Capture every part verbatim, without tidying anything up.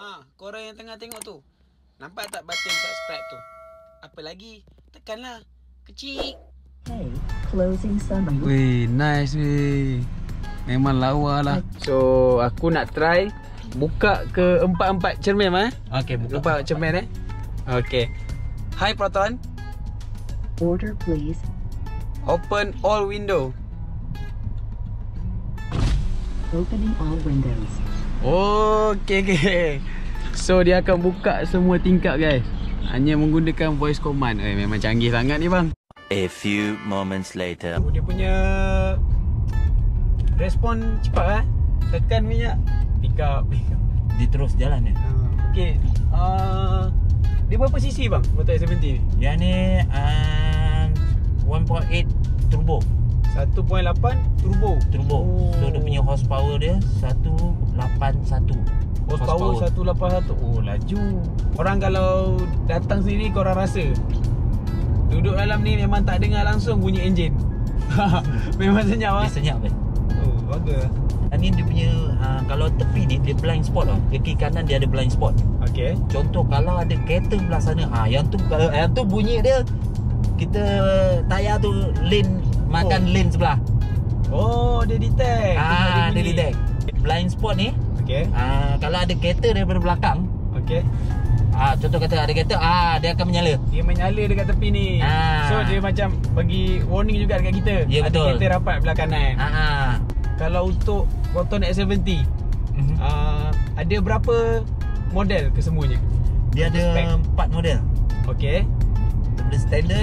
Ha, korang yang tengah tengok tu, nampak tak button subscribe tu? Apa lagi? Tekanlah. Kecil. Hey, closing summary. Weh, nice weh. Memang lawa lah. So, aku nak try buka ke empat-empat cermin eh. Okay, buka. Empat cermin eh. Okay. Hi Proton. Order please. Open all window. Opening all windows. Okay, okay. So, dia akan buka semua tingkap guys. Hanya menggunakan voice command. Eh, memang canggih sangat ni bang. A few moments later. Dia punya respon cepat eh. Tekan minyak, pick up, pick up. Dia terus jalan ni. Uh, okay. Uh, dia berapa cc bang motor S tujuh puluh ni? Yang ni um, one point eight turbo. satu perpuluhan lapan turbo. Turbo. Oh. So dia punya horsepower dia seratus lapan puluh satu. Horsepower seratus lapan puluh satu. Oh, laju. Orang kalau datang sendiri korang rasa duduk dalam ni memang tak dengar langsung bunyi enjin. Memang senyap ah. Dia senyap kan. Oh, bagus. Dan ni dia punya uh, kalau tepi ni dia blind spot tau. Ke kiri kanan dia ada blind spot. Okey. Contoh kalau ada kereta belah sana, ah yang tu uh, yang tu bunyi dia kita tayar tu lane makan oh. lane sebelah. Oh, dia detect. Ah, dia detect. Blind spot ni. Okey. Ah, kalau ada kereta daripada belakang, okey. Ah, contoh kata ada kereta, ah dia akan menyala. Dia menyala dekat tepi ni. Ah. So dia macam bagi warning juga dekat kita. Ya, ada betul. kereta rapat belah kanan. Ah, ah. Kalau untuk Proton X tujuh puluh, Mm-hmm. uh, ada berapa model kesemuanya? Dia ada Spec. empat model. Okey. Ada standard,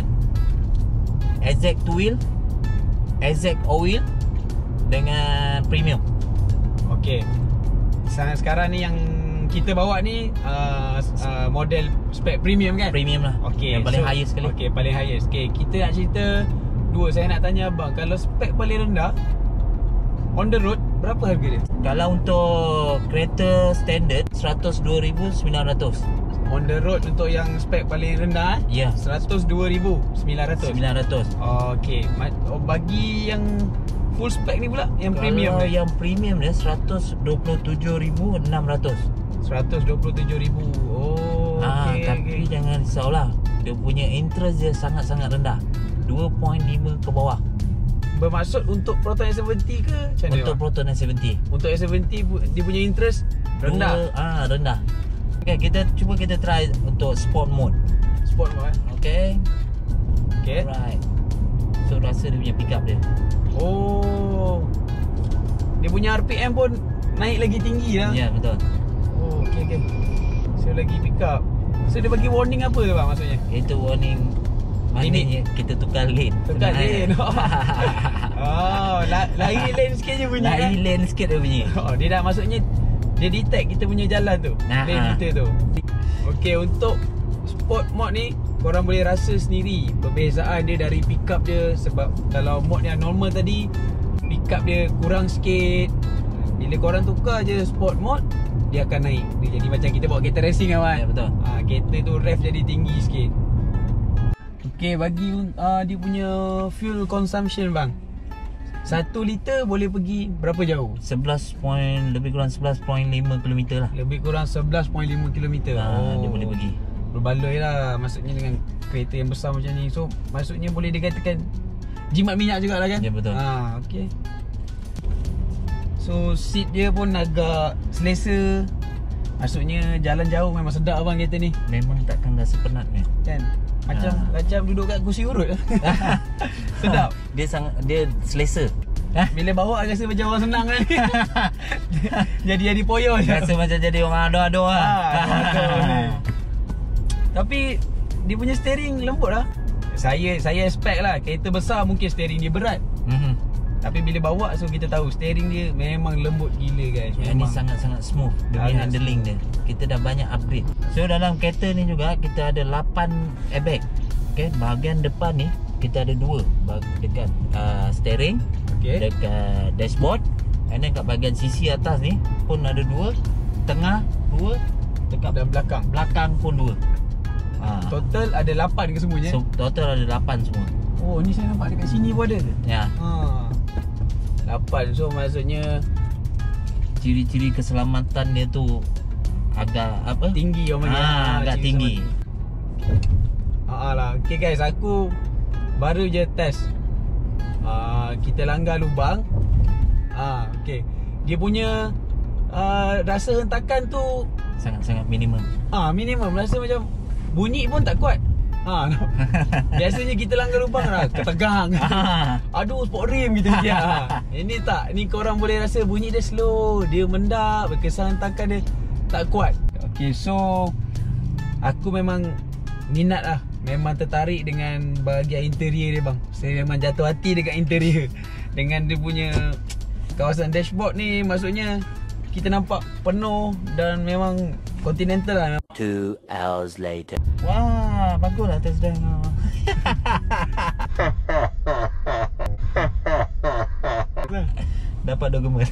Exact two wheel, Exact all wheel dengan premium. Okey. Sekarang, sekarang ni yang kita bawa ni uh, uh, model spek premium kan? Premium lah. Okey. Yang paling so, highest sekali. Okey, paling highest. Okey, kita nak cerita dua. Saya nak tanya abang, kalau spek paling rendah on the road berapa harga dia? Kalau untuk kereta standard seratus dua ribu sembilan ratus. On the road untuk yang spek paling rendah Ya, seratus dua ribu sembilan ratus. sembilan ratus. Okey. Oh, bagi yang full spec ni pula, yang Kalau premium ni, yang premium dia seratus dua puluh tujuh ribu enam ratus. seratus dua puluh tujuh ribu. Oh, Ah, okey. tapi Okay. jangan risaulah. Dia punya interest dia sangat-sangat rendah. dua perpuluhan lima ke bawah. Bermaksud untuk Proton X tujuh puluh ke macam mana? Untuk Proton X tujuh puluh. Untuk X tujuh puluh dia punya interest rendah. Dua, ah, rendah. Okay, kita cuba kita try untuk sport mode. Sport mode eh. Okay. Okey. Alright. So rasa dia punya pick up dia. Oh. Dia punya R P M pun naik lagi tinggi lah. Ya, yeah, betul. Oh, okey okey. So lagi pick up. So dia bagi warning apa tu bang maksudnya? Itu warning maknanya kita tukar lane. Tukar Sebenarnya. lane. Oh, la- lari lane sikit je bunyi. Lari kan? lane sikit dia bunyi. Oh, dia dah maksudnya dia detect kita punya jalan tu. Nah, lane ha. kita tu. Okey, untuk sport mode ni korang boleh rasa sendiri perbezaan dia dari pick up dia. Sebab kalau mode yang normal tadi pick up dia kurang sikit. Bila korang tukar je sport mode, dia akan naik. Dia jadi macam kita bawa kereta racing kawan. Ya, betul. Ha, kereta tu rev jadi tinggi sikit. Okey, bagi uh, dia punya fuel consumption bang, satu liter boleh pergi berapa jauh? sebelas point lebih kurang sebelas point lima kilometer lah. Lebih kurang sebelas perpuluhan lima kilometer. Ah, dia boleh pergi. Berbaloi lah maksudnya dengan kereta yang besar macam ni. So maksudnya boleh dikatakan jimat minyak jugalah kan? Ya, betul. Ha, okey. So seat dia pun agak selesa. Maksudnya jalan jauh memang sedap abang kereta ni. Memang takkan rasa penat ni. Kan? Macam Ah. macam duduk kat kursi urut. Sedap. Dia sangat dia selesa. Ha? Bila bawa rasa macam orang senang kan. Jadi jadi poyo je. Rasa macam jadi orang ado-ado lah. Ah, betul ni. Tapi dia punya steering lembut lah. Saya saya expect lah kereta besar mungkin steering dia berat. Mhm. Tapi bila bawa so kita tahu steering dia memang lembut gila guys. Yang ni Memang. sangat-sangat smooth dia punya Sangat handling dia. Kita dah banyak upgrade. So dalam kereta ni juga kita ada lapan airbag. Okay, bahagian depan ni kita ada dua bag- dekat uh, steering, Okey. dekat dashboard, and then kat bahagian sisi atas ni pun ada dua, tengah dua, dekat Dan belakang. belakang pun dua. Ha. Total ada lapan ke semuanya? So total ada lapan semua. Oh, ni saya nampak dekat sini pun ada. Ya. Ha. lapan. So maksudnya ciri-ciri keselamatan dia tu agak agak apa? tinggi orang panggil. Ah, agak ciri tinggi. Ah lah. Okay guys, aku baru je test. Ah, kita langgar lubang. Ah, okay. Dia punya ah, rasa hentakan tu Sangat-sangat minimum. ah minimum, rasa macam bunyi pun tak kuat. Ha, biasanya kita langgar lubang lah ketegang. Ah. Aduh, sport rim gitu dia. Ha. Ini tak, ni korang boleh rasa bunyi dia slow, dia mendap, kesan hentakan dia tak kuat. Okay, so aku memang minat lah, memang tertarik dengan bahagian interior dia bang. Saya memang jatuh hati dekat interior. Dengan dia punya kawasan dashboard ni, maksudnya kita nampak penuh dan memang Continental lah. Two hours later. Wah, baguslah test drive kau. Dapat dokumen.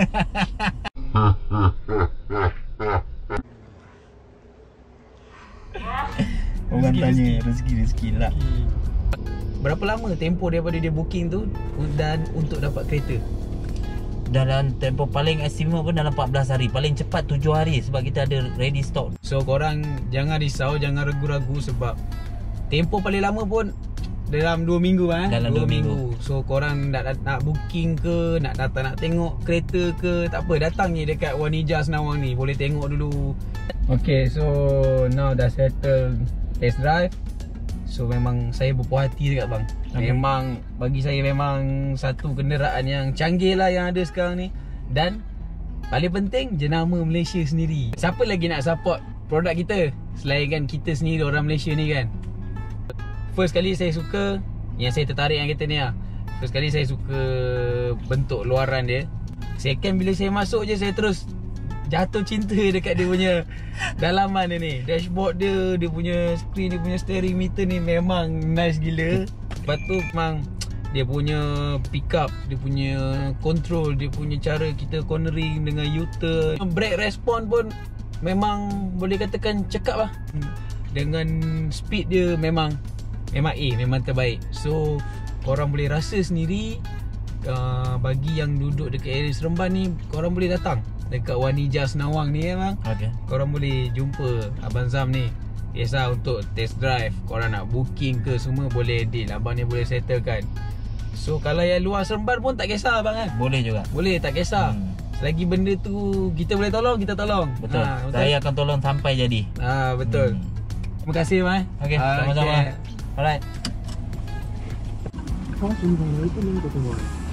Orang tanya rezeki-rezeki lah. Berapa lama tempoh daripada dia booking tu dan untuk dapat kereta? Dalam tempoh paling estimate pun dalam empat belas hari. Paling cepat tujuh hari sebab kita ada ready stock. So korang jangan risau, jangan ragu-ragu sebab tempoh paling lama pun dalam dua minggu eh. Dalam dua minggu. So korang nak, nak, nak booking ke, nak datang nak tengok kereta ke, tak apa, datang je dekat Wanija Senawang ni. Boleh tengok dulu. Okay, so now dah settle test drive. So memang saya berpuas hati dekat bang. Okay. Memang bagi saya memang satu kenderaan yang canggih lah yang ada sekarang ni. Dan paling penting jenama Malaysia sendiri. Siapa lagi nak support produk kita selain kan kita sendiri orang Malaysia ni kan. First kali saya suka, yang saya tertarik dengan kereta ni lah, first kali saya suka bentuk luaran dia. Second, bila saya masuk je saya terus jatuh cinta dekat dia punya dalaman dia ni. Dashboard dia, dia punya screen, dia punya steering meter ni memang nice gila. Lepas tu memang dia punya pick up, dia punya control, dia punya cara kita cornering dengan U-turn, brake response pun memang boleh katakan cekap lah. Dengan speed dia memang Memang A, memang terbaik. So korang boleh rasa sendiri. uh, Bagi yang duduk dekat area Seremban ni, korang boleh datang dekat Wanija Senawang ni memang. Okay. Korang boleh jumpa Abang Zam ni. Biasa untuk test drive, korang nak booking ke semua boleh deal, abang ni boleh settlekan. So kalau yang luar Seremban pun tak kisah abang kan. Boleh juga. Boleh, tak kisah. hmm. Selagi benda tu kita boleh tolong, kita tolong. Betul. ha, betul? Saya akan tolong sampai jadi. Ah ha, betul. hmm. Terima kasih bang. Okey, Ah, sama-sama. okay. Alright. Caution when opening the door.